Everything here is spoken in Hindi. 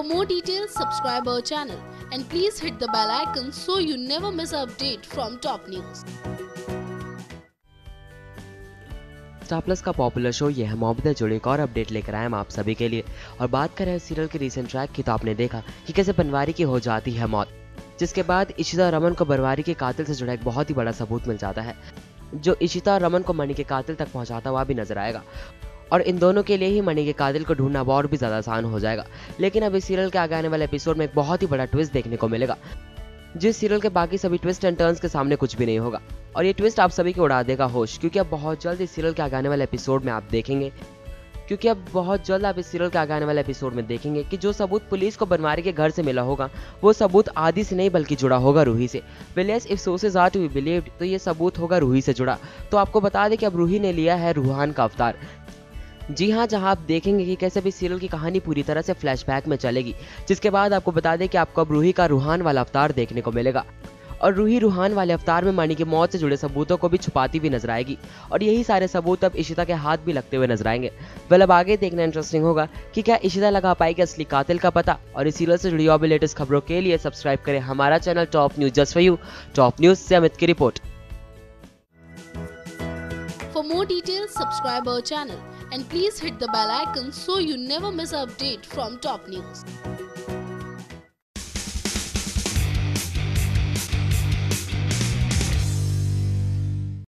more details, subscribe our channel and please hit the bell icon so you never miss an update from top news. Star Plus का पॉपुलर शो ये है मोहब्बत से जुड़ी एक और अपडेट लेकर आए हम आप सभी के लिए। और बात करें इस सीरियल के रीसेंट ट्रैक की तो आपने देखा कि कैसे बनवारी की हो जाती है मौत, जिसके बाद इशिता रमन को बनवारी के कातिल से जुड़ा एक बहुत ही बड़ा सबूत मिल जाता है, जो इशिता रमन को मणि के कातिल तक पहुंचाता हुआ भी नजर आएगा। और इन दोनों के लिए ही मणि के कातिल को ढूंढना और भी ज़्यादा आसान हो जाएगा। लेकिन अब इस सीरियल के आगे आने वाले एपिसोड में एक बहुत ही बड़ा ट्विस्ट देखने को मिलेगा, जिस सीरियल के बाकी सभी ट्विस्ट एंड टर्न्स के सामने कुछ भी नहीं होगा। और ये ट्विस्ट आप सभी को उड़ा देगा होश, क्योंकि अब बहुत जल्द इस सीरियल के आगे आने वाले एपिसोड में आप देखेंगे कि जो सबूत पुलिस को बनवारी के घर से मिला होगा वो सबूत आदि से नहीं बल्कि जुड़ा होगा रूही से। Well yes, if sources are to be believed तो ये सबूत होगा रूही से जुड़ा। तो आपको बता दें कि अब रूही ने लिया है रूहान का अवतार। जी हाँ, जहाँ आप देखेंगे कि कैसे भी सीरियल की कहानी पूरी तरह से फ्लैशबैक में चलेगी, जिसके बाद आपको बता दें कि आपको अब रूही का रूहान वाला अवतार देखने को मिलेगा। और रूही रूहान वाले अवतार में मणि की मौत से जुड़े सबूतों को भी छुपाती भी नजर आएगी, और यही सारे सबूत अब इशिता के हाथ भी लगते हुए नजर आएंगे। वेल अब आगे देखना इंटरेस्टिंग होगा कि क्या इशिता लगा पाएगी असली कातिल का पता। और इस सीरियल से जुड़ी और भी लेटेस्ट खबरों के लिए सब्सक्राइब करें हमारा channel top news just for you. Top news से अमित की report. For more details, subscribe our channel and please hit the bell icon so you never miss an update from top news.